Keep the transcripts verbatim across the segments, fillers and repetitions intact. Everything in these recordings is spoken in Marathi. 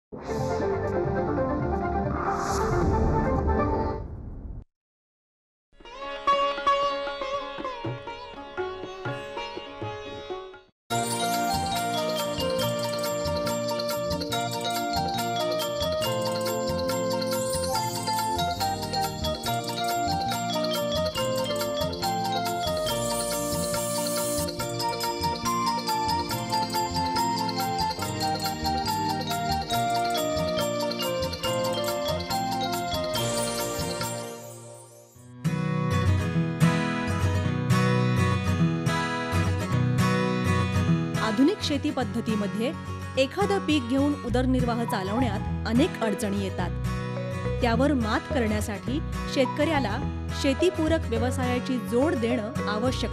आधुनिक शेती पद्धतीमध्ये एखादं पीक घेऊन उदरनिर्वाह चालवण्यात अनेक अडचणी येतात। त्यावर मात करण्यासाठी शेतकऱ्याला शेतीपूरक व्यवसायाची जोड देणं आवश्यक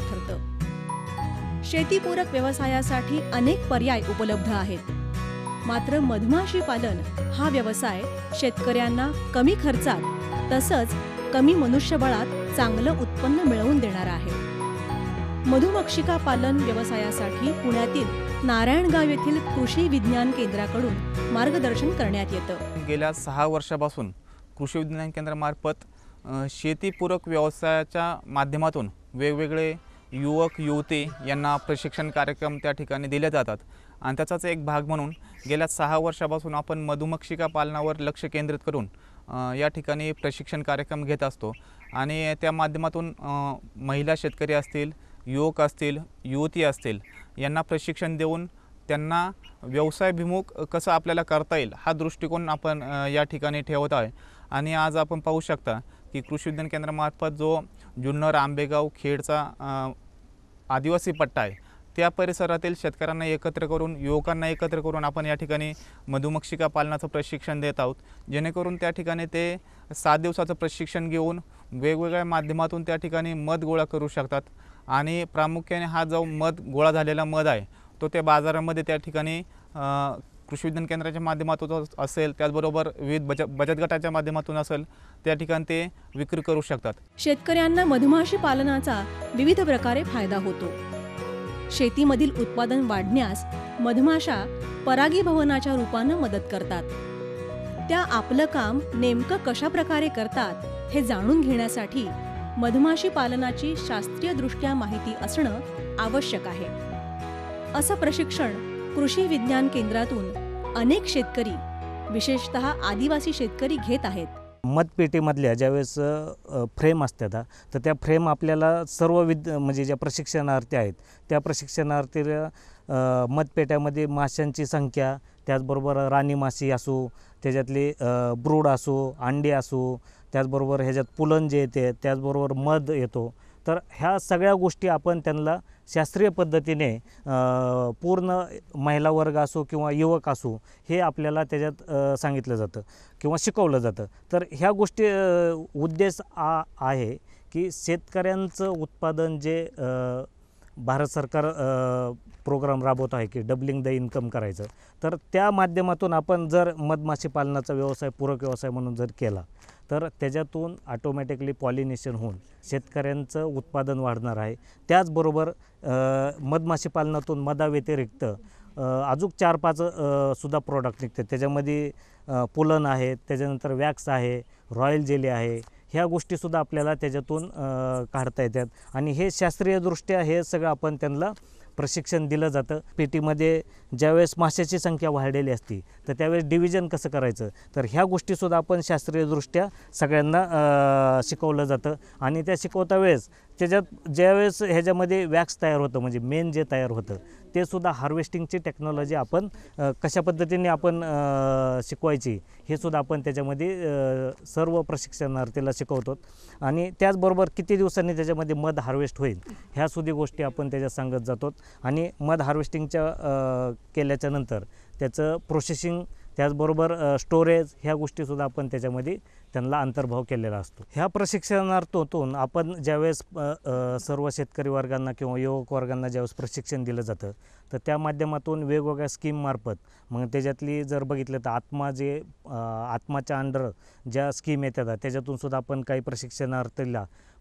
ठरतं। शेतीपूरक व्यवसायासाठी अनेक पर्याय उपलब्ध आहेत, मात्र मधमाशी पालन हा व्यवसाय शेतकऱ्यांना कमी खर्चात तसंच कमी मनुष्यबळात चांगलं उत्पन्न मिळवून देणारा आहे। मधुमक्षिका पालन व्यवसायासाठी पुण्यातील नारायणगाव येथील कृषी विज्ञान केंद्राकडून मार्गदर्शन करण्यात येतं। गेल्या सहा वर्षापासून कृषी विज्ञान केंद्रामार्फत शेतीपूरक व्यवसायाच्या माध्यमातून वेगवेगळे युवक युवती यांना प्रशिक्षण कार्यक्रम त्या ठिकाणी दिले जातात आणि त्याचाच एक भाग म्हणून गेल्या सहा वर्षापासून आपण मधुमक्षिका पालनावर लक्ष केंद्रित करून या ठिकाणी प्रशिक्षण कार्यक्रम घेत असतो आणि त्या माध्यमातून महिला शेतकरी असतील, युवक असतील, युवती असतील यांना प्रशिक्षण देऊन त्यांना व्यवसायाभिमुख कसं आपल्याला करता येईल हा दृष्टिकोन आपण या ठिकाणी ठेवत आहे। आणि आज आपण पाहू शकता की कृषी विज्ञान केंद्रामार्फत जो जुन्नर, आंबेगाव, खेडचा आदिवासी पट्टा आहे त्या परिसरातील शेतकऱ्यांना एकत्र करून, युवकांना एकत्र करून आपण या ठिकाणी मधुमक्षिका पालनाचं प्रशिक्षण देत आहोत, जेणेकरून त्या ठिकाणी ते सात दिवसाचं प्रशिक्षण घेऊन वेगवेगळ्या माध्यमातून त्या ठिकाणी मध गोळा करू शकतात आणि प्रामुख्याने हा जो मध गोळा झालेला मध आहे तो त्या बाजारामध्ये त्या ठिकाणी कृषी विज्ञान केंद्राच्या माध्यमातून असेल, त्याचबरोबर विविध बचत बचत गटाच्या माध्यमातून असेल त्या ठिकाणी ते विक्री करू शकतात। शेतकऱ्यांना मधमाशी पालनाचा विविध प्रकारे फायदा होतो। शेतीमधील उत्पादन वाढण्यास मधमाशा परागीभवनाच्या रूपानं मदत करतात। त्या आपलं काम नेमकं कशा प्रकारे करतात हे जाणून घेण्यासाठी मधमाशी पालनाची शास्त्रीय दृष्ट्या माहिती असणं आवश्यक आहे। असं प्रशिक्षण कृषी विज्ञान केंद्रातून अनेक शेतकरी, विशेषतः आदिवासी शेतकरी घेत आहेत। मतपेटीमधल्या ज्यावेळेस फ्रेम असतात तर त्या फ्रेम आपल्याला सर्व विद म्हणजे ज्या प्रशिक्षणार्थी आहेत त्या प्रशिक्षणार्थीला मतपेट्यामध्ये माशांची संख्या, त्याचबरोबर राणी माशी असो, त्याच्यातले ब्रूड असो, अंडे असो, त्याचबरोबर ह्याच्यात पुलन जे येते, त्याचबरोबर मध येतो, तर ह्या सगळ्या गोष्टी आपण त्यांना शास्त्रीय पद्धतीने पूर्ण महिला वर्ग असो किंवा युवक असो हे आपल्याला त्याच्यात सांगितलं जातं किंवा शिकवलं जातं। तर ह्या गोष्टी उद्देश आ आहे की शेतकऱ्यांचं उत्पादन जे भारत सरकार प्रोग्राम राबवत आहे की डबलिंग द इन्कम करायचं, तर त्या माध्यमातून आपण जर मधमाशी पालनाचा व्यवसाय पूरक व्यवसाय म्हणून जर केला तर त्याच्यातून ऑटोमॅटिकली पॉलिनेशन होऊन शेतकऱ्यांचं उत्पादन वाढणार आहे। त्याचबरोबर मधमाशी पालनातून मधाव्यतिरिक्त अजून चार पाच सुद्धा प्रोडक्ट निघतात, त्याच्यामध्ये पुलन आहे, त्याच्यानंतर वॅक्स आहे, रॉयल जेली आहे, ह्या गोष्टीसुद्धा आपल्याला त्याच्यातून काढता येतात आणि हे शास्त्रीयदृष्ट्या हे सगळं आपण त्यांना प्रशिक्षण दिलं जातं। पेटीमध्ये ज्यावेळेस माशाची संख्या वाढलेली असते तर त्यावेळेस डिव्हिजन कसं करायचं, तर ह्या गोष्टीसुद्धा आपण शास्त्रीयदृष्ट्या सगळ्यांना शिकवलं जातं आणि त्या शिकवता वेळेस त्याच्यात ज्यावेळेस ह्याच्यामध्ये वॅक्स तयार होतं म्हणजे मेन जे तयार होतं ते सुद्धा हार्वेस्टिंगची टेक्नॉलॉजी आपण कशा पद्धतीने आपण शिकवायची हे सुद्धा आपण त्याच्यामध्ये सर्व प्रशिक्षणार्थीला शिकवतो आणि त्याचबरोबर किती दिवसांनी त्याच्यामध्ये मध हार्वेस्ट होईल ह्या सुद्धा गोष्टी आपण त्याच्यात सांगत जातो आणि मध हार्वेस्टिंगच्या केल्याच्या नंतर त्याचं प्रोसेसिंग, त्याचबरोबर स्टोरेज ह्या गोष्टीसुद्धा आपण त्याच्यामध्ये त्यांना अंतर्भाव केलेला असतो। ह्या प्रशिक्षणार्थातून आपण ज्यावेळेस सर्व शेतकरी वर्गांना किंवा युवक वर्गांना ज्यावेळेस प्रशिक्षण दिलं जातं तर त्या माध्यमातून वेगवेगळ्या स्कीममार्फत मग त्याच्यातली जर बघितलं तर आत्मा जे आत्माच्या अंडर ज्या स्कीम येतात त्याच्यातून सुद्धा आपण काही प्रशिक्षणार्थीला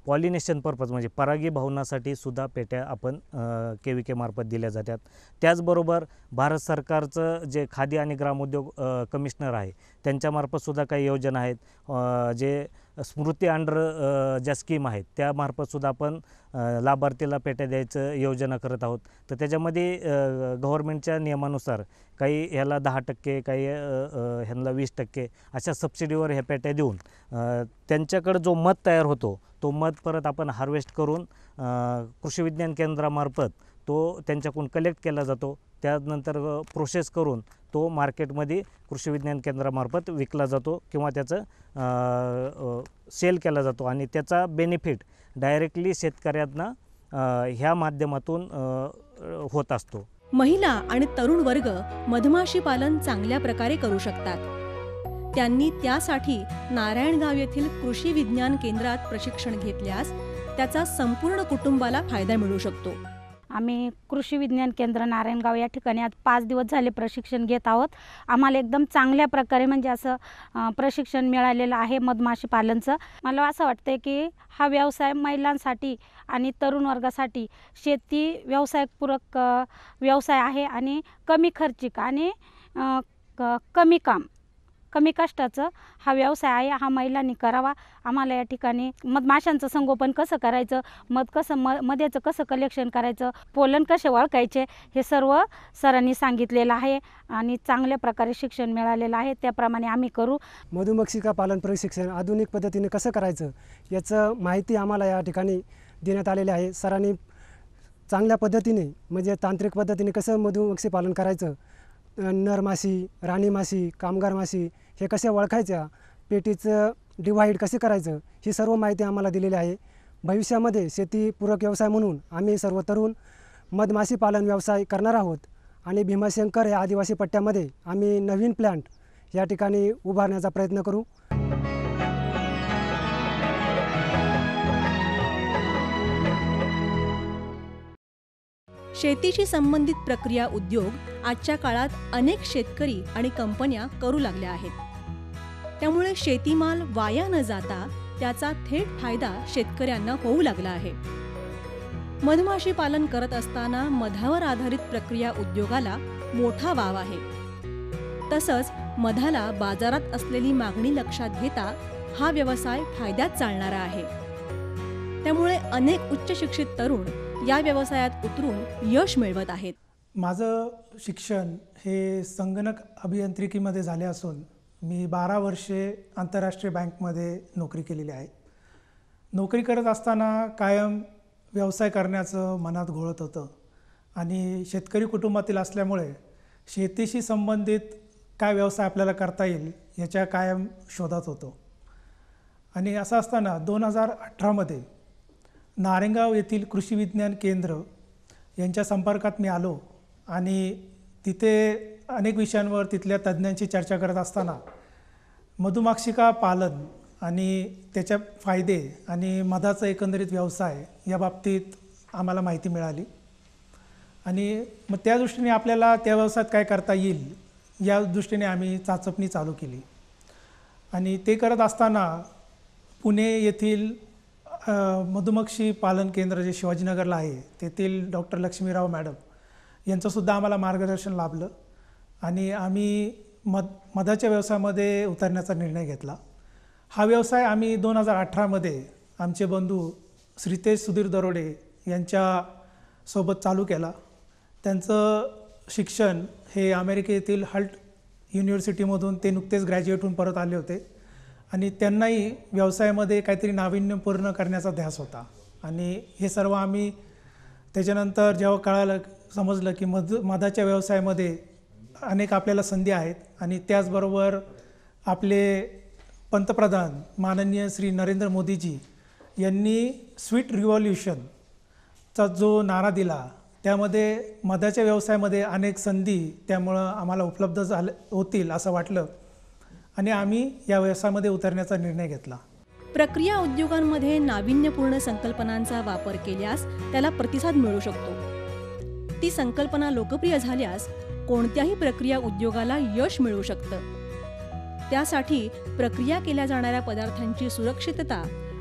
पॉलिनेशन पर्पज म्हणजे परागीभवनासाठी सुद्धा पेट्या आपण के व्ही केमार्फत दिल्या जातात. त्याचबरोबर भारत सरकारचं जे खादी आणि ग्रामोद्योग अ, कमिशनर आहे त्यांच्यामार्फत सुद्धा काही योजना आहेत. अ, जे स्मृती अंडर अ, ज्या स्कीम आहेत त्यामार्फतसुद्धा आपण अ, लाभार्थीला पेट्या द्यायचं योजना करत आहोत. तर त्याच्यामध्ये गव्हर्मेंटच्या नियमानुसार काही ह्याला दहा टक्के काही अ, अ, ह्यांना वीस टक्के अशा सबसिडीवर ह्या पेट्या देऊन अ, त्यांच्याकडं जो मध तयार होतो तो मध परत आपण हार्वेस्ट करून अ, कृषी विज्ञान केंद्रामार्फत तो त्यांच्याकडून कलेक्ट केला जातो. त्यानंतर प्रोसेस करून तो मार्केटमध्ये कृषी विज्ञान केंद्रामार्फत विकला जातो किंवा त्याचं सेल केला जातो आणि त्याचा बेनिफिट डायरेक्टली शेतकऱ्यांना अ, ह्या माध्यमातून अ, होत असतो. महिला आणि तरुण वर्ग मधमाशी पालन चांगल्या प्रकारे करू शकतात. त्यांनी त्यासाठी नारायणगाव येथील कृषी विज्ञान केंद्रात प्रशिक्षण घेतल्यास त्याचा संपूर्ण कुटुंबाला फायदा मिळू शकतो. आम्ही कृषी विज्ञान केंद्र नारायणगाव या ठिकाणी आज पाच दिवस झाले प्रशिक्षण घेत आहोत. आम्हाला एकदम चांगल्या प्रकारे म्हणजे असं अ, प्रशिक्षण मिळालेलं आहे मधमाशी पालनचं. मला असं वाटतं की हा व्यवसाय महिलांसाठी आणि तरुण वर्गासाठी शेती व्यवसायपूरक अ, व्यवसाय आहे आणि कमी खर्चिक आणि अ, क कमी काम कमी कष्टाचं हा व्यवसाय आहे. हा महिलांनी करावा. आम्हाला या ठिकाणी मधमाशांचं संगोपन कसं करायचं, मध कसं म मध्याचं कसं कलेक्शन करायचं, पोलन कसे ओळखायचे हे सर्व सरांनी सांगितलेलं आहे आणि चांगल्या प्रकारे शिक्षण मिळालेलं आहे. त्याप्रमाणे आम्ही करू. मधुमक्षिका पालन प्रशिक्षण आधुनिक पद्धतीने कसं करायचं याचं माहिती आम्हाला या ठिकाणी देण्यात आलेली आहे. सरांनी चांगल्या पद्धतीने म्हणजे तांत्रिक पद्धतीने कसं मधुमक्षी पालन करायचं, नर माशी, राणी माशी, कामगार माशी हे कसे ओळखायच्या, पेटीचं डिवाईड कसे करायचं ही सर्व माहिती आम्हाला दिलेली आहे. भविष्यामध्ये शेतीपूरक व्यवसाय म्हणून आम्ही सर्व तरुण मधमाशी पालन व्यवसाय करणार आहोत आणि भीमाशंकर या आदिवासी पट्ट्यामध्ये आम्ही नवीन प्लॅन्ट या ठिकाणी उभारण्याचा प्रयत्न करू. शेतीशी संबंधित प्रक्रिया उद्योग आजच्या काळात अनेक शेतकरी आणि कंपन्या करू लागल्या आहेत. त्यामुळे शेतीमाल वाया न जाता त्याचा थेट फायदा शेतकऱ्यांना होऊ लागला आहे. मधमाशी पालन करत असताना मधावर आधारित प्रक्रिया उद्योगाला मोठा वाव आहे. तसंच मधाला बाजारात असलेली मागणी लक्षात घेता हा व्यवसाय फायद्यात चालणारा आहे. त्यामुळे अनेक उच्च शिक्षित तरुण या व्यवसायात उतरून यश मिळवत आहेत. माझं शिक्षण हे संगणक अभियांत्रिकीमध्ये झाले असून मी बारा वर्षे आंतरराष्ट्रीय बँकमध्ये नोकरी केलेली आहे. नोकरी करत असताना कायम व्यवसाय करण्याचं मनात घोळत होतं आणि शेतकरी कुटुंबातील असल्यामुळे शेतीशी संबंधित काय व्यवसाय आपल्याला करता येईल याच्या कायम शोधात होतो. आणि असं असताना दोन हजार अठरामध्ये नारायणगाव येथील कृषी विज्ञान केंद्र यांच्या संपर्कात मी आलो आणि तिथे अनेक विषयांवर तिथल्या तज्ज्ञांची चर्चा करत असताना मधुमक्षिका पालन आणि त्याच्या फायदे आणि मधाचा एकंदरीत व्यवसाय या बाबतीत आम्हाला माहिती मिळाली आणि मग त्या दृष्टीने आपल्याला त्या व्यवसायात काय करता येईल या दृष्टीने आम्ही चाचपणी चालू केली. आणि ते करत असताना पुणे येथील मधुमक्षी पालन केंद्र जे शिवाजीनगरला आहे तेथील डॉक्टर लक्ष्मीराव मॅडम यांचंसुद्धा आम्हाला मार्गदर्शन लाभलं आणि आम्ही मध मधाच्या व्यवसायामध्ये उतरण्याचा निर्णय घेतला. हा व्यवसाय आम्ही दोन हजार अठरामध्ये आमचे बंधू श्रीतेज सुधीर दरोडे यांच्यासोबत चालू केला. त्यांचं शिक्षण हे अमेरिकेतील हल्ट युनिव्हर्सिटीमधून ते नुकतेच ग्रॅज्युएट होऊन परत आले होते आणि त्यांनाही व्यवसायामध्ये काहीतरी नाविन्यपूर्ण करण्याचा ध्यास होता. आणि हे सर्व आम्ही त्याच्यानंतर जेव्हा कळालं समजलं की मध मधाच्या व्यवसायामध्ये अनेक आपल्याला संधी आहेत आणि त्याचबरोबर आपले पंतप्रधान माननीय श्री नरेंद्र मोदीजी यांनी स्वीट रिव्हॉल्युशनचा जो नारा दिला त्यामध्ये मधाच्या व्यवसायामध्ये अनेक संधी त्यामुळं आम्हाला उपलब्ध झाले होतील असं वाटलं आणि आम्ही या व्यवसायामध्ये उतरण्याचा निर्णय घेतला. प्रक्रिया उद्योगांमध्ये नाविन्यपूर्ण संकल्पनांचा वापर केल्यास त्याला प्रतिसाद मिळू शकतो. ती संकल्पना लोकप्रिय झाल्यास कोणत्याही प्रक्रिया उद्योगाला यश मिळू शकतं. त्यासाठी प्रक्रिया केल्या जाणाऱ्या पदार्थांची सुरक्षितता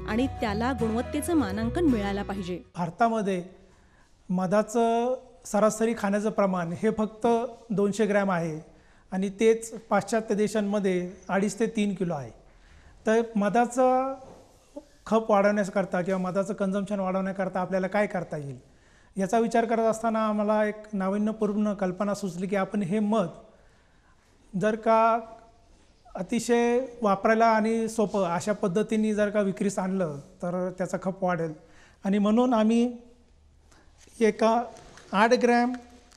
आणि त्याला गुणवत्तेचं मानांकन मिळायला पाहिजे. भारतामध्ये मधाचं सरासरी खाण्याचं प्रमाण हे फक्त दोनशे ग्रॅम आहे आणि तेच पाश्चात्य देशांमध्ये अडीच ते तीन किलो आहे. तर मधाचं खप वाढवण्याकरता किंवा मधाचं कन्झम्पशन वाढवण्याकरता आपल्याला काय करता येईल याचा विचार करत असताना आम्हाला एक नाविन्यपूर्ण कल्पना सुचली की आपण हे मध जर का अतिशय वापरायला आणि सोपं अशा पद्धतीने जर का विक्रीस आणलं तर त्याचा खप वाढेल. आणि म्हणून आम्ही एका आठ ग्रॅम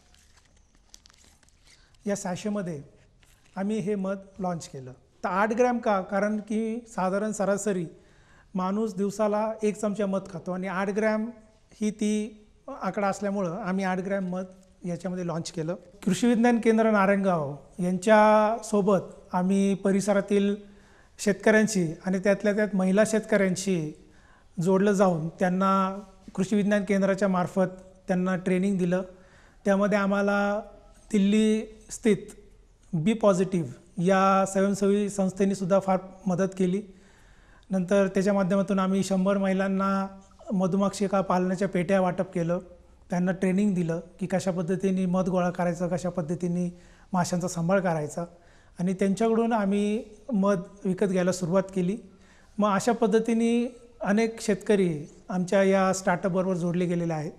या सॅशेमध्ये आम्ही हे मध लॉन्च केलं. तर आठ ग्रॅम का, कारण की साधारण सरासरी माणूस दिवसाला एक चमचा मध खातो आणि आठ ग्रॅम ही ती आकडा असल्यामुळं आम्ही आठ ग्रॅम मध याच्यामध्ये लॉन्च केलं. कृषी विज्ञान केंद्र नारायणगाव यांच्यासोबत आम्ही परिसरातील शेतकऱ्यांशी आणि त्यातल्या त्यात महिला शेतकऱ्यांशी जोडलं जाऊन त्यांना कृषी विज्ञान केंद्राच्या मार्फत त्यांना ट्रेनिंग दिलं. त्यामध्ये आम्हाला दिल्ली स्थित बी पॉझिटिव्ह या स्वयंसेवी संस्थेनेसुद्धा फार मदत केली. नंतर त्याच्या माध्यमातून आम्ही शंभर महिलांना मधुमक्षिका पालनाच्या पेट्या वाटप केलं. त्यांना ट्रेनिंग दिलं की कशा पद्धतीने मध गोळा करायचं, कशा पद्धतीने माशांचा सांभाळ करायचा आणि त्यांच्याकडून आम्ही मध विकत घ्यायला सुरुवात केली. मग अशा पद्धतीने अनेक शेतकरी आमच्या या स्टार्टअपबरोबर जोडले गेलेले आहेत.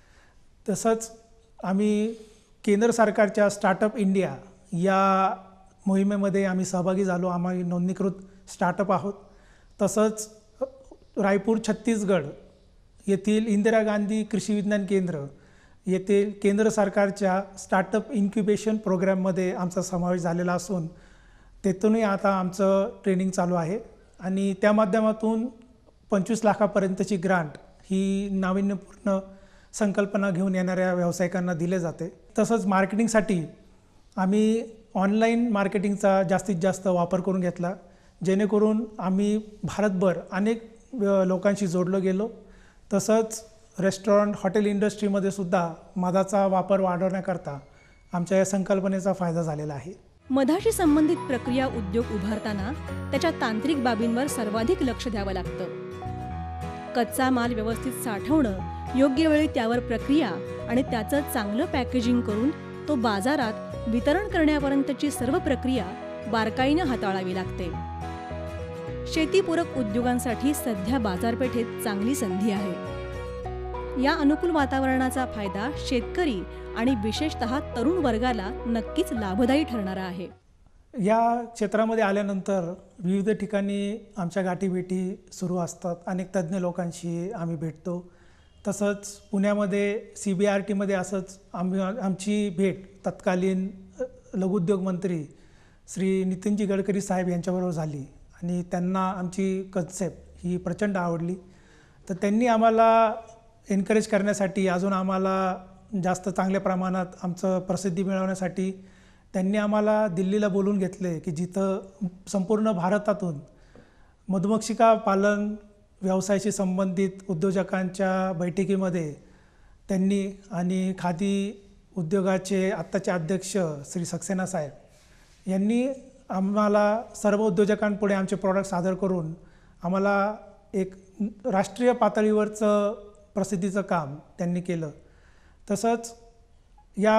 तसंच आम्ही केंद्र सरकारच्या स्टार्टअप इंडिया या मोहिमेमध्ये आम्ही सहभागी झालो. आम्ही नोंदणीकृत स्टार्टअप आहोत. तसंच रायपूर छत्तीसगड येथील इंदिरा गांधी कृषी विज्ञान केंद्र येथील केंद्र सरकारच्या स्टार्टअप इन्क्युबेशन प्रोग्रॅममध्ये आमचा समावेश झालेला असून तेथूनही आता आमचं ट्रेनिंग चालू आहे आणि त्या माध्यमातून पंचवीस लाखापर्यंतची ग्रांट ही नाविन्यपूर्ण संकल्पना घेऊन येणाऱ्या व्यावसायिकांना दिले जाते. तसंच मार्केटिंगसाठी आम्ही ऑनलाईन मार्केटिंगचा जास्तीत जास्त वापर करून घेतला, जेणेकरून आम्ही भारतभर अनेक लोकांशी जोडलो गेलो. तसंच रेस्टॉरंट हॉटेल इंडस्ट्रीमध्ये सुद्धा मधाचा वापर वाढवण्याकरता आमच्या या संकल्पनेचा फायदा झालेला आहे. मधाशी संबंधित प्रक्रिया उद्योग उभारताना त्याच्या तांत्रिक बाबींवर सर्वाधिक लक्ष द्यावं लागतं. कच्चा माल व्यवस्थित साठवणं, योग्य वेळी त्यावर प्रक्रिया आणि त्याचं चांगलं पॅकेजिंग करून तो बाजारात वितरण करण्यापर्यंतची सर्व प्रक्रिया बारकाईनं हाताळावी लागते. शेतीपूरक उद्योगांसाठी सध्या बाजारपेठेत चांगली संधी आहे. या अनुकूल वातावरणाचा फायदा शेतकरी आणि विशेषतः तरुण वर्गाला नक्कीच लाभदायी ठरणारा आहे. या क्षेत्रामध्ये आल्यानंतर विविध ठिकाणी आमच्या गाठीभेटी सुरू असतात. अनेक तज्ज्ञ लोकांशी आम्ही भेटतो. तसंच पुण्यामध्ये सी बी आर टीमध्ये असंच आम्ही आमची भेट तत्कालीन लघुउद्योग मंत्री श्री नितीनजी गडकरी साहेब यांच्याबरोबर झाली आणि त्यांना आमची कन्सेप्ट ही प्रचंड आवडली. तर त्यांनी आम्हाला एनकरेज करण्यासाठी, अजून आम्हाला जास्त चांगल्या प्रमाणात आमचं प्रसिद्धी मिळवण्यासाठी त्यांनी आम्हाला दिल्लीला बोलवून घेतले की जिथं संपूर्ण भारतातून मधुमक्षिका पालन व्यवसायाशी संबंधित उद्योजकांच्या बैठकीमध्ये त्यांनी आणि खादी उद्योगाचे आत्ताचे अध्यक्ष श्री सक्सेना साहेब यांनी आम्हाला सर्व उद्योजकांपुढे आमचे प्रॉडक्ट सादर करून आम्हाला एक राष्ट्रीय पातळीवरचं प्रसिद्धीचं काम त्यांनी केलं. तसंच या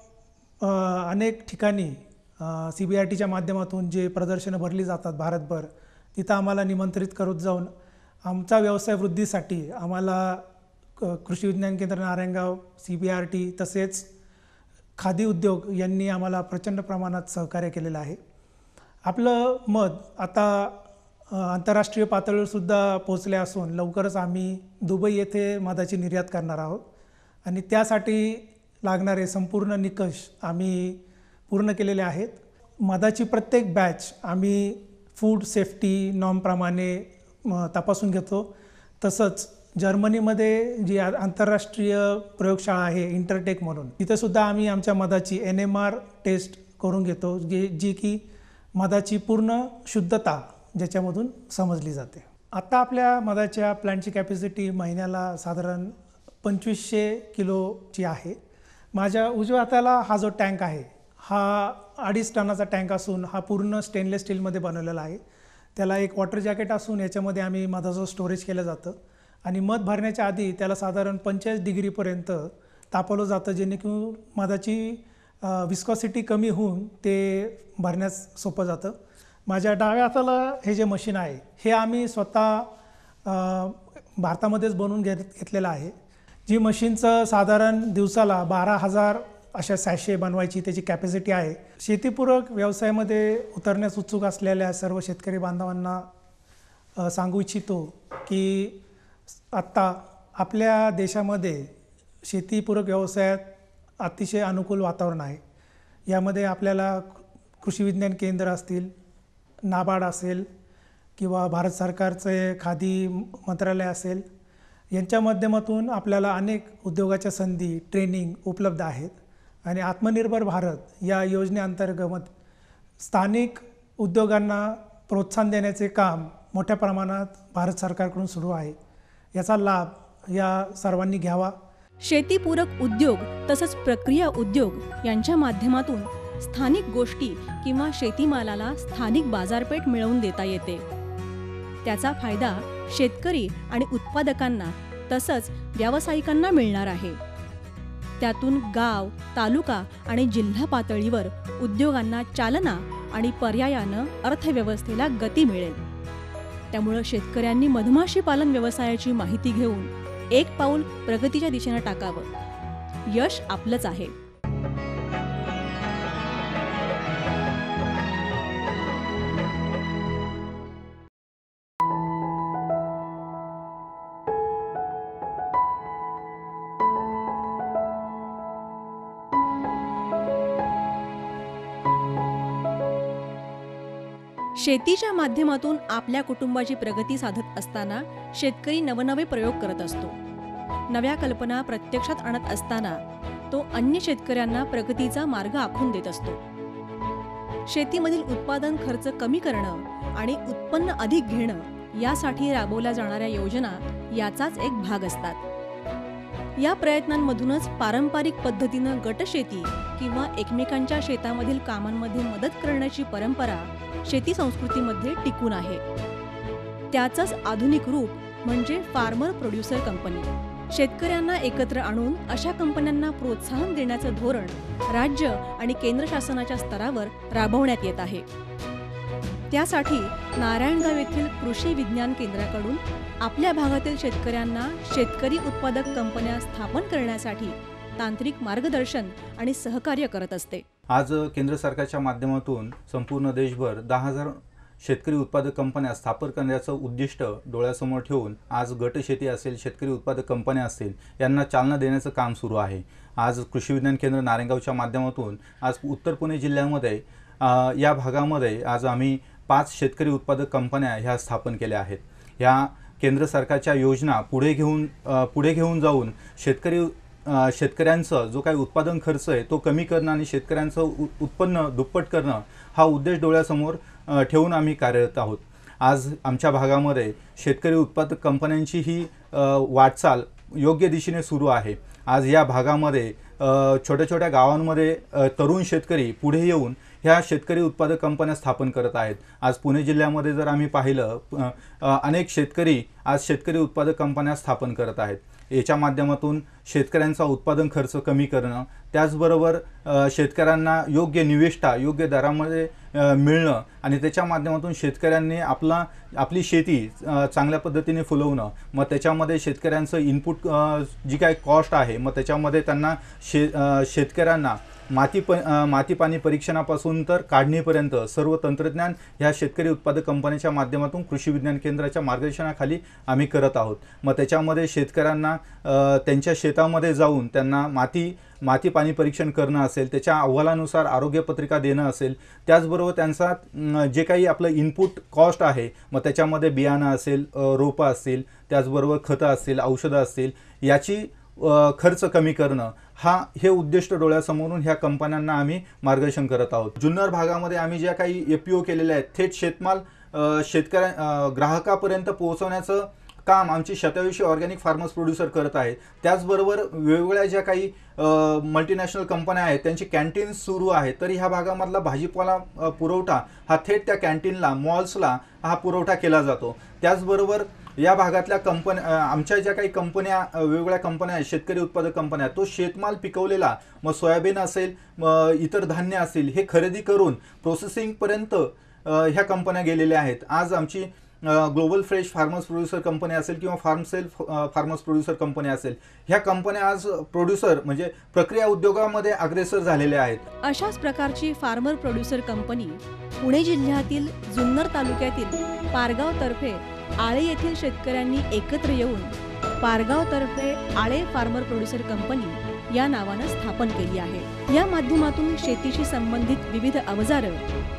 अनेक ठिकाणी सी बी आर टीच्या माध्यमातून जे प्रदर्शनं भरली जातात भारतभर, तिथं आम्हाला निमंत्रित करत जाऊन आमचा व्यवसाय वृद्धीसाठी आम्हाला कृषी विज्ञान केंद्र Narayangaon, C B R T तसेच खादी उद्योग यांनी आम्हाला प्रचंड प्रमाणात सहकार्य केलेलं आहे. आपलं मध आता आंतरराष्ट्रीय पातळीवरसुद्धा पोचले असून लवकरच आम्ही दुबई येथे मधाची निर्यात करणार आहोत आणि त्यासाठी लागणारे संपूर्ण निकष आम्ही पूर्ण केलेले आहेत. मधाची प्रत्येक बॅच आम्ही फूड सेफ्टी नॉर्मप्रमाणे तपासून घेतो. तसंच जर्मनीमध्ये जी आंतरराष्ट्रीय प्रयोगशाळा आहे इंटरटेक म्हणून, तिथेसुद्धा आम्ही आमच्या मधाची एन एम आर टेस्ट करून घेतो, जे जी की मधाची पूर्ण शुद्धता ज्याच्यामधून समजली जाते. आत्ता आपल्या मधाच्या प्लॅन्टची कॅपॅसिटी महिन्याला साधारण पंचवीसशे किलोची आहे. माझ्या उजव्या हाताला हा जो टँक आहे हा अडीच टनाचा टँक असून हा पूर्ण स्टेनलेस स्टीलमध्ये बनवलेला आहे. त्याला एक वॉटर जॅकेट असून याच्यामध्ये आम्ही मधाचं स्टोरेज केलं जातं आणि मध भरण्याच्या आधी त्याला साधारण पंचेचाळीस डिग्रीपर्यंत तापवलं जातं, जेणेकरून मधाची विस्कॉसिटी कमी होऊन ते भरण्यास सोपं जातं. माझ्या डाव्या हाताला हे जे मशीन आहे हे आम्ही स्वतः अ, भारतामध्येच बनवून घेत घेतलेलं आहे. जी मशीनचं साधारण दिवसाला बारा हजार अशा सॅशे बनवायची त्याची कॅपॅसिटी आहे. शेतीपूरक व्यवसायामध्ये उतरण्यास उत्सुक असलेल्या सर्व शेतकरी बांधवांना अ, सांगू इच्छितो की आत्ता आपल्या देशामध्ये शेतीपूरक व्यवसायात अतिशय अनुकूल वातावरण आहे. यामध्ये आपल्याला कृषी विज्ञान केंद्र असतील, नाबार्ड असेल किंवा भारत सरकारचे खादी मंत्रालय असेल, यांच्या माध्यमातून आपल्याला अनेक उद्योगाच्या संधी, ट्रेनिंग उपलब्ध आहेत. आणि आत्मनिर्भर भारत या योजनेअंतर्गत स्थानिक उद्योगांना प्रोत्साहन देण्याचे काम मोठ्या प्रमाणात भारत सरकारकडून सुरू आहे. याचा लाभ या सर्वांनी घ्यावा. शेतीपूरक उद्योग तसंच प्रक्रिया उद्योग यांच्या माध्यमातून स्थानिक गोष्टी किंवा शेतीमालाला स्थानिक बाजारपेठ मिळवून देता येते. त्याचा फायदा शेतकरी आणि उत्पादकांना तसंच व्यावसायिकांना मिळणार आहे. त्यातून गाव, तालुका आणि जिल्हा पातळीवर उद्योगांना चालना आणि पर्यायानं अर्थव्यवस्थेला गती मिळेल. त्यामुळं शेतकऱ्यांनी मधमाशी पालन व्यवसायाची माहिती घेऊन एक पाऊल प्रगतीच्या दिशेनं टाकावं. यश आपलंच आहे. शेतीच्या माध्यमातून आपल्या कुटुंबाची प्रगती साधत असताना शेतकरी नवनवे प्रयोग करत असतो. नव्या कल्पना प्रत्यक्षात आणत असताना तो अन्य शेतकऱ्यांना प्रगतीचा मार्ग आखून देत असतो. शेतीमधील उत्पादन खर्च कमी करणं आणि उत्पन्न अधिक घेणं यासाठी राबवल्या जाणाऱ्या योजना याचाच एक भाग असतात. या प्रयत्नांमधूनच पारंपरिक पद्धतीनं गटशेती किंवा एकमेकांच्या शेतामधील कामांमध्ये मदत करण्याची परंपरा शेती संस्कृतीमध्ये टिकून आहे. त्याचंच आधुनिक रूप म्हणजे फार्मर प्रोड्युसर कंपनी. शेतकऱ्यांना एकत्र आणून अशा कंपन्यांना प्रोत्साहन देण्याचं धोरण राज्य आणि केंद्र शासनाच्या स्तरावर राबवण्यात येत आहे. त्यासाठी नारायणगाव येथील कृषी विज्ञान केंद्राकडून आपल्या भागातील शेतकऱ्यांना शेतकरी उत्पादक कंपन्या स्थापन करण्यासाठी तांत्रिक मार्गदर्शन आणि सहकार्य करत असते. आज केंद्र सरकारच्या माध्यमातून संपूर्ण देशभर दहा हजार शेतकरी उत्पादक कंपन्या स्थापन करण्याचं उद्दिष्ट डोळ्यासमोर ठेवून आज गटशेती असेल, शेतकरी उत्पादक कंपन्या असतील यांना चालना देण्याचं काम सुरू आहे. आज कृषी विज्ञान केंद्र नारायणगावच्या माध्यमातून आज उत्तर पुणे जिल्ह्यामध्ये या भागामध्ये आज आम्ही पाच शेतकरी उत्पादक कंपन्या ह्या स्थापन केल्या आहेत. ह्या केंद्र सरकारच्या योजना पुढे घेऊन पुढे घेऊन जाऊन शेतकरी शेतकऱ्यांचं जो काही उत्पादन खर्च आहे तो कमी करणं आणि शेतकऱ्यांचं उत्पन्न दुप्पट करणं हा उद्देश डोळ्यासमोर ठेवून आम्ही कार्यरत आहोत. आज आमच्या भागामध्ये शेतकरी उत्पादक कंपन्यांची ही वाटचाल योग्य दिशेने सुरू आहे. आज या भागामध्ये छोट्या छोट्या गावांमध्ये तरुण शेतकरी पुढे येऊन ह्या शेतकरी उत्पादक कंपन्या स्थापन करत आहेत. आज पुणे जिल्ह्यामध्ये जर आम्ही पाहिलं अनेक शेतकरी आज शेतकरी उत्पादक कंपन्या स्थापन करत आहेत. याच्या माध्यमातून शेतकऱ्यांचा उत्पादन खर्च कमी करणं, त्याचबरोबर शेतकऱ्यांना योग्य निविष्ठा योग्य दरामध्ये मिळणं आणि त्याच्या माध्यमातून शेतकऱ्यांनी आपला आपली शेती चांगल्या पद्धतीने फुलवणं, मग त्याच्यामध्ये शेतकऱ्यांचं इनपुट जी काही कॉस्ट आहे मग त्याच्यामध्ये त्यांना शे शेतकऱ्यांना माती प माती पाणी परीक्षणापासून तर काढणीपर्यंत सर्व तंत्रज्ञान ह्या शेतकरी उत्पादक कंपनीच्या माध्यमातून कृषी विज्ञान केंद्राच्या मार्गदर्शनाखाली आम्ही करत आहोत. मग त्याच्यामध्ये शेतकऱ्यांना त्यांच्या शेतामध्ये जाऊन त्यांना माती माती पाणी परीक्षण करणं असेल, त्याच्या अहवालानुसार आरोग्यपत्रिका देणं असेल, त्याचबरोबर त्यांचा जे काही आपलं इनपुट कॉस्ट आहे मग त्याच्यामध्ये बियाणं असेल, रोपं असतील, त्याचबरोबर खतं असतील, औषधं असतील, याची खर्च कमी करणं हा हे उद्दिष्ट डोळ्यासमोरून ह्या कंपन्यांना आम्ही मार्गदर्शन करत आहोत. जुन्नर भागामध्ये आम्ही ज्या काही एपीओ केलेल्या आहेत थेट शेतमाल शेतकऱ्या ग्राहकापर्यंत पोहोचवण्याचं काम आमची शतायुषी ऑर्गॅनिक फार्मर्स प्रोड्युसर करत आहे. त्याचबरोबर वेगवेगळ्या ज्या काही मल्टीनॅशनल कंपन्या आहेत त्यांची कॅन्टीन्स सुरू आहेत, तर ह्या भागामधला भाजीपाला पुरवठा हा थेट त्या कॅन्टीनला, मॉल्सला हा पुरवठा केला जातो. त्याचबरोबर या भागातल्या कंपन्या, आमच्या ज्या काही कंपन्या, वेगवेगळ्या कंपन्या आहेत, शेतकरी उत्पादक कंपन्या, तो शेतमाल पिकवलेला, मग सोयाबीन असेल, इतर धान्य असेल, हे खरेदी करून प्रोसेसिंगपर्यंत ह्या कंपन्या गेलेल्या आहेत. आज आमची global fresh farmers producer company असेल किंवा फार्मसेल फार्मर्स प्रोड्युसर कंपनी असेल, ह्या कंपन्या आज प्रोड्युसर म्हणजे प्रक्रिया उद्योगामध्ये अग्रेसर झालेल्या आहेत. अशाच प्रकारची फार्मर प्रोड्युसर कंपनी पुणे जिल्ह्यातील जुन्नर तालुक्यातील पारगाव तर्फे आळे येथील शेतकऱ्यांनी एकत्र येऊन पारगाव तर्फे आळे फार्मर प्रोड्युसर कंपनी या नावानं स्थापन केली आहे. या माध्यमातून शेतीशी संबंधित विविध अवजारं,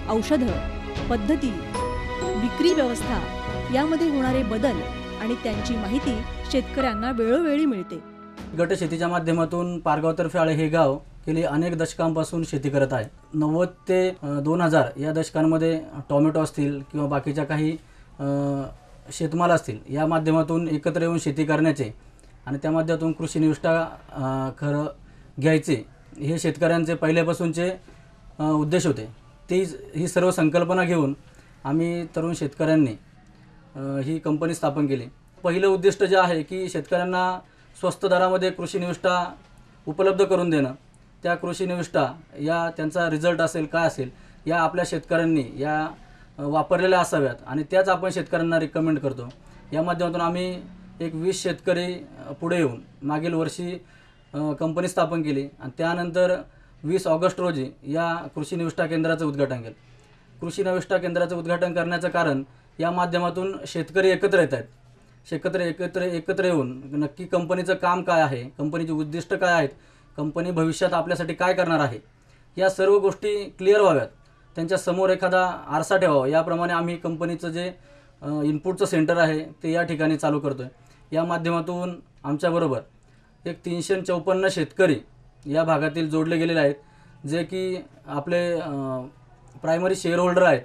औषधं, पद्धती, विक्री व्यवस्था यामध्ये होणारे बदल आणि त्यांची माहिती शेतकऱ्यांना वेळोवेळी मिळते. गट शेतीच्या माध्यमातून पारगावतर्फे आळे हे गाव गेली अनेक दशकांपासून शेती करत आहे. नव्वद ते दोन हजार या दशकांमध्ये टोमॅटो असतील किंवा बाकीच्या काही शेतमाल असतील या माध्यमातून एकत्र येऊन शेती करण्याचे आणि त्या माध्यमातून कृषी निविष्ठा खरं घ्यायचे हे शेतकऱ्यांचे पहिल्यापासूनचे उद्देश होते. ती ही सर्व संकल्पना घेऊन आम्ही तरुण शेतकऱ्यांनी ही कंपनी स्थापन केली. पहिलं उद्दिष्ट जे आहे की शेतकऱ्यांना स्वस्त दरामध्ये कृषी निविष्ठा उपलब्ध करून देणं. त्या कृषी निविष्ठा या त्यांचा रिझल्ट असेल काय असेल या आपल्या शेतकऱ्यांनी या वापरलेल्या असाव्यात आणि त्याच आपण शेतकऱ्यांना रिकमेंड करतो. या माध्यमातून आम्ही एक वीस शेतकरी पुढे येऊन मागील वर्षी कंपनी स्थापन केली आणि त्यानंतर वीस ऑगस्ट रोजी या कृषी निविष्ठा केंद्राचं उद्घाटन केलं. कृषी निविष्ठा केंद्राचं उद्घाटन करण्याचं कारण या माध्यमातून शेतकरी एकत्र येत आहेत. शेतकरी एकत्र एकत्र येऊन नक्की कंपनीचं काम काय आहे, कंपनीची उद्दिष्ट काय आहेत, कंपनी भविष्यात आपल्यासाठी काय करणार आहे, या सर्व गोष्टी क्लिअर व्हाव्यात. त्यांच्या समोर एखादा आरसा ठेवावा याप्रमाणे आम्ही कंपनीचं जे इनपुटचं सेंटर आहे ते या ठिकाणी चालू करतो आहे. या माध्यमातून आमच्याबरोबर एक तीनशे चौपन्न शेतकरी या भागातील जोडले गेलेले आहेत, जे की आपले प्रायमरी शेअर होल्डर आहेत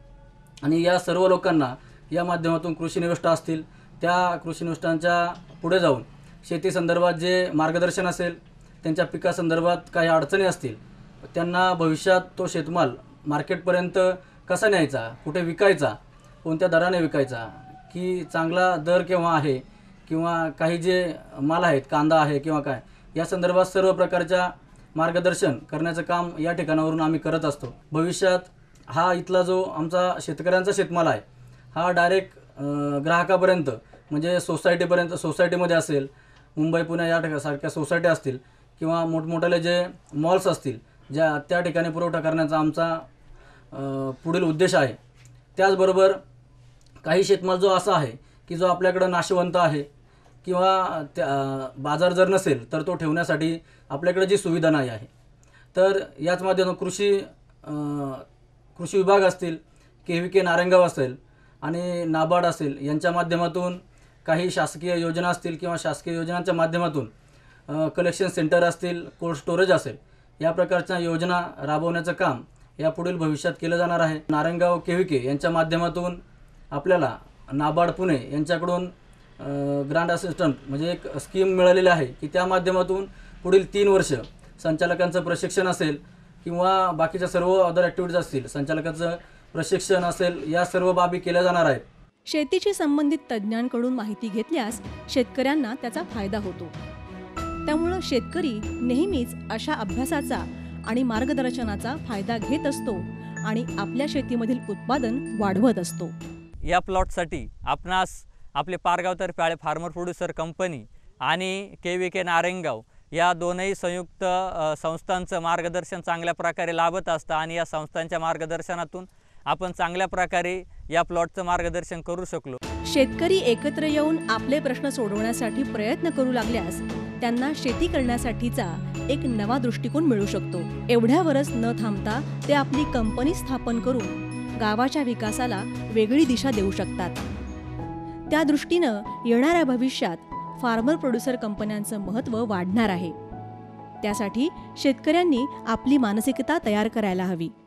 आणि या सर्व लोकांना या माध्यमातून कृषी निविष्ठा असतील त्या कृषी निविष्ठांच्या पुढे जाऊन शेती संदर्भात जे मार्गदर्शन असेल, त्यांच्या पिकासंदर्भात काही अडचणी असतील, त्यांना भविष्यात तो शेतमाल मार्केटपर्यंत कसा न्यायचा, कुठे विकायचा, कोणत्या दराने विकायचा, की चांगला दर केव्हा आहे किंवा काही जे माल आहेत, कांदा आहे किंवा काय, या संदर्भात सर्व प्रकारच्या मार्गदर्शन करण्याचं काम या ठिकाणावरून आम्ही करत असतो. भविष्यात हा इथला जो आमचा शेतकऱ्यांचा शेतमाल आहे हा डायरेक्ट ग्राहकापर्यंत म्हणजे सोसायटीपर्यंत, सोसायटीमध्ये असेल, मुंबई पुणे या ठिकाणी सारख्या सोसायटी असतील किंवा मोठमोठ्याले जे मॉल्स असतील ज्या त्या ठिकाणी पुरवठा करण्याचा आमचा पुढील उद्देश आहे. त्याचबरोबर काही शेतमाल जो असा आहे की जो आपल्याकडं नाशवंत आहे किंवा त्या बाजार जर नसेल तर तो ठेवण्यासाठी आपल्याकडे जी सुविधा नाही आहे, तर याच माध्यमातून कृषी कृषी विभाग असतील, के व्ही के नारायणगाव असेल आणि नाबार्ड असेल यांच्या माध्यमातून काही शासकीय योजना असतील किंवा शासकीय योजनांच्या माध्यमातून कलेक्शन सेंटर असतील, कोल्ड स्टोरेज असेल, या प्रकारच्या योजना राबवण्याचं काम या पुढील भविष्यात केलं जाणार आहे. नारायणगाव के व्ही के यांच्या माध्यमातून आपल्याला नाबार्ड पुणे यांच्याकडून ग्रँड असिस्टंट म्हणजे एक स्कीम मिळालेली आहे की त्या माध्यमातून पुढील तीन वर्ष संचालकांचं प्रशिक्षण असेल किंवा बाकीच्या सर्व अदर ॲक्टिव्हिटीज असतील, संचालकांचं प्रशिक्षण असेल, या सर्व बाबी केल्या जाणार आहेत. शेतीशी संबंधित तज्ज्ञांकडून माहिती घेतल्यास शेतकऱ्यांना त्याचा फायदा होतो. त्यामुळं शेतकरी नेहमीच अशा अभ्यासाचा आणि मार्गदर्शनाचा फायदा घेत असतो आणि आपल्या शेतीमधील उत्पादन वाढवत असतो. या प्लॉटसाठी आपणास आपले पारगावतर्फे आळे फार्मर प्रोड्युसर कंपनी आणि के व्ही के नारायणगाव या दोनही संयुक्त संस्थांचं मार्गदर्शन चांगल्या प्रकारे लाभत असतं आणि या संस्थांच्या मार्गदर्शनातून आपण चांगल्या प्रकारे या प्लॉटचं मार्गदर्शन करू शकलो. शेतकरी एकत्र येऊन आपले प्रश्न सोडवण्यासाठी प्रयत्न करू लागल्यास त्यांना शेती करण्यासाठीचा एक नवा दृष्टिकोन मिळू शकतो. एवढ्यावरच न थांबता ते आपली कंपनी स्थापन करून गावाच्या विकासाला वेगळी दिशा देऊ शकतात. त्या दृष्टीनं येणाऱ्या भविष्यात फार्मर प्रोड्युसर कंपन्यांचं महत्त्व वाढणार आहे. त्यासाठी शेतकऱ्यांनी आपली मानसिकता तयार करायला हवी.